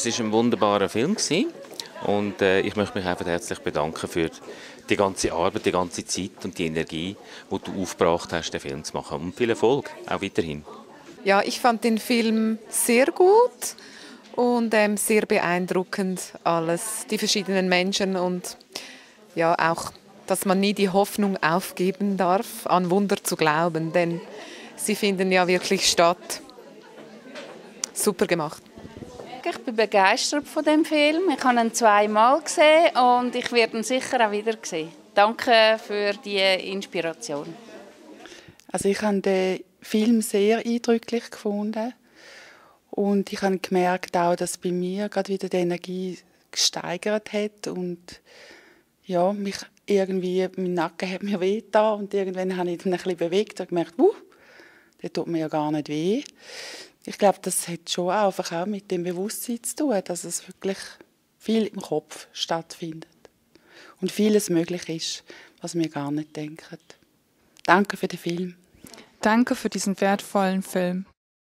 Es war ein wunderbarer Film und ich möchte mich einfach herzlich bedanken für die ganze Arbeit, die ganze Zeit und die Energie, die du aufgebracht hast, den Film zu machen. Und viel Erfolg, auch weiterhin. Ja, ich fand den Film sehr gut und sehr beeindruckend alles, die verschiedenen Menschen und ja auch, dass man nie die Hoffnung aufgeben darf, an Wunder zu glauben, denn sie finden ja wirklich statt. Super gemacht. Ich bin begeistert von dem Film. Ich habe ihn 2-mal gesehen und ich werde ihn sicher auch wieder sehen. Danke für die Inspiration. Also ich habe den Film sehr eindrücklich gefunden und ich habe gemerkt auch, dass bei mir gerade wieder die Energie gesteigert hat und ja, mich irgendwie, mein Nacken hat mir wehgetan und irgendwann habe ich ihn ein bisschen bewegt und gemerkt, der tut mir ja gar nicht weh. Ich glaube, das hat schon einfach auch mit dem Bewusstsein zu tun, dass es wirklich viel im Kopf stattfindet und vieles möglich ist, was wir gar nicht denken. Danke für den Film. Danke für diesen wertvollen Film.